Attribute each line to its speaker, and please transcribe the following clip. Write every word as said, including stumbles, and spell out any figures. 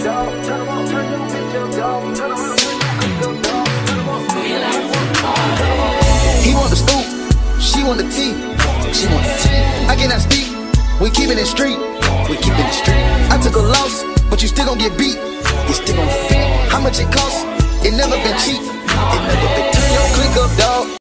Speaker 1: He want the scoop, she want the tea. She want the tea. I cannot speak. We keepin' it street. We keepin' it street. I took a loss, but you still gon' get beat. You still gon' get beat. How much it cost? It never been cheap. It never been. Turn your click up, dog.